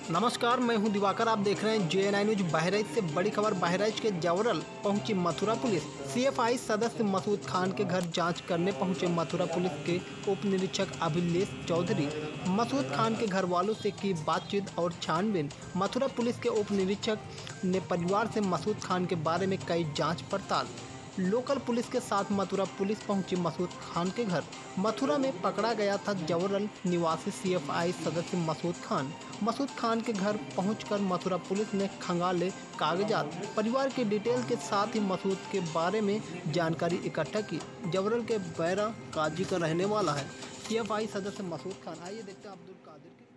नमस्कार, मैं हूं दिवाकर। आप देख रहे हैं JNI न्यूज। बहराइच से बड़ी खबर। बहराइच के जवरल पहुंची मथुरा पुलिस। CFI सदस्य मसूद खान के घर जांच करने पहुंचे मथुरा पुलिस के उप निरीक्षक अभिलेष चौधरी। मसूद खान के घर वालों से की बातचीत और छानबीन। मथुरा पुलिस के उप निरीक्षक ने परिवार से मसूद खान के बारे में कई जाँच पड़ताल। लोकल पुलिस के साथ मथुरा पुलिस पहुंची मसूद खान के घर। मथुरा में पकड़ा गया था जवरल निवासी CFI सदस्य मसूद खान। मसूद खान के घर पहुंचकर मथुरा पुलिस ने खंगाले कागजात। परिवार की डिटेल के साथ ही मसूद के बारे में जानकारी इकट्ठा की। जवरल के बैरा काजी का रहने वाला है CFI सदस्य मसूद खान। आइए देखते हैं अब्दुल कादिर की